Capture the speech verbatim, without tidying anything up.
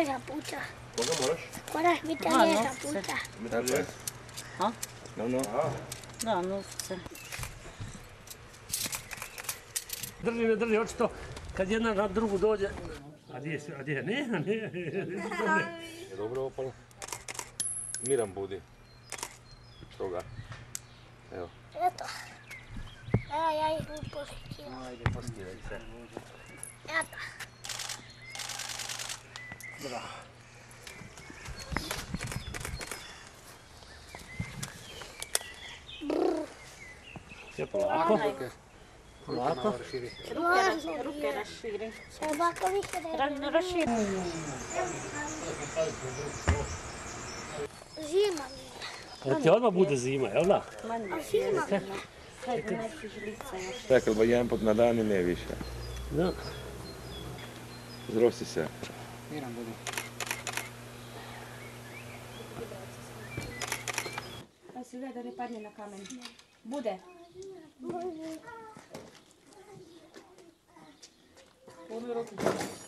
ne zapuca. Koga moraš? Moraš biti A, ne novce. zapuca. Metalje? A? No, no. Da, novce. Drži, ne drži, očito kad jedna na drugu dođe. A gdje je, a gdje je? Ne, ne, Je dobro opalo? Miran budi. Što ga? Evo. Eto. Evo ja ih mu postiram. Ajde, postiraj se. Eto. Bravo. Sve polako. Polako. Ruke raširi. Sve ovako više ne. Raširi. Zima mi je. Da ti odmah bude zima, jel da? A zima mi je. Hajde, neki žlica još. Čekaj, ba jedan put na dan i ne više. Da. Zrosi se. Miran budi. Pa si da ne padne na kamen. Bude. Puno ruku.